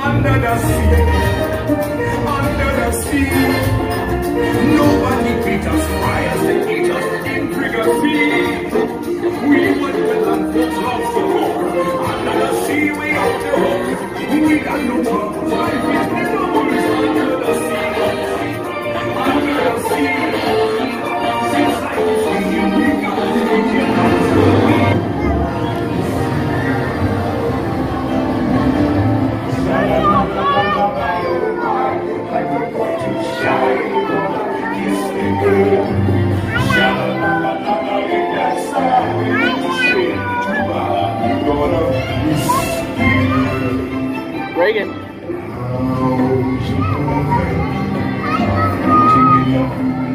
under the sea, under the sea. Nobody beat us, fry us and eat us in Brigacy. We went to land for love to go. Under the sea, we up the hook. We got no trouble. Life is the numbers under the sea. Under the sea. Since I was thinking we got to make it out. Reagan.